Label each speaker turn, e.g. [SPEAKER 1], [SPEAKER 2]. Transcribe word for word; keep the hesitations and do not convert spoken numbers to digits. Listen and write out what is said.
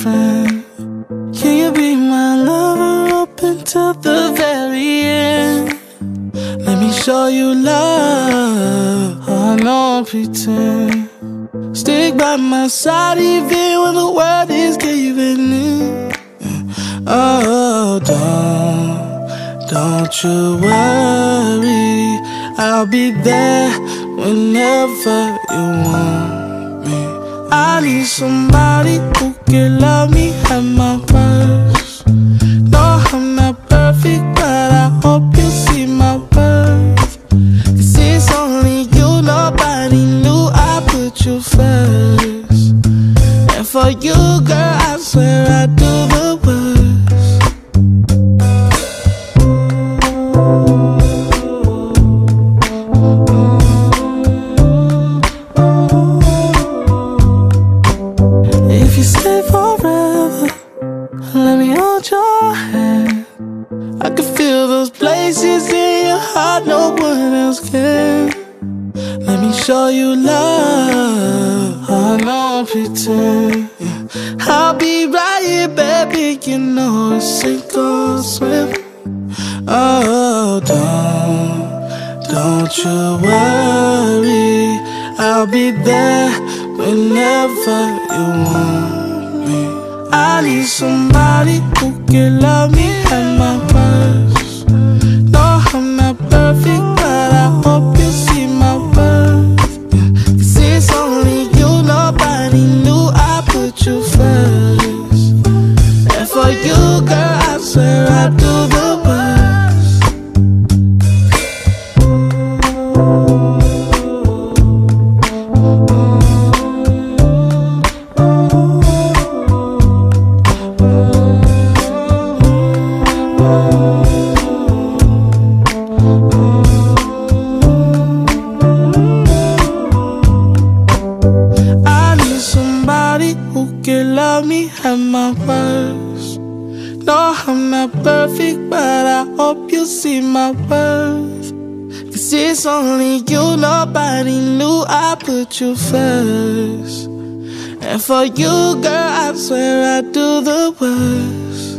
[SPEAKER 1] friend. Can you be my lover up until the very end? Let me show you love, oh, no pretend. Stick by my side even when the world is giving in. Oh, don't, don't you worry, I'll be there whenever you want me. I need somebody who can love me at my worst. No, I'm not perfect, but I hope you see my worth. Cause it's only you, nobody knew I put you first. And for you, girl, I swear I do the worst. If you stay forever, let me hold your hand. I can feel those places in your heart no one else can. Let me show you love, oh, no pretend. Yeah. I'll be right here, baby, you know it's sink or swim. Oh, don't, don't you worry, I'll be there whenever you want me. I need somebody who can love me at my worst. No, I'm not perfect, but I hope you see my worth. Yeah. Cause it's only you, nobody knew I put you first. And for you, girl, I swear I do the worst. I need somebody who can love me at my worst. No, I'm not perfect, but I hope you see my worth. Cause it's only you, nobody knew I put you first. And for you, girl, I swear I do the worst.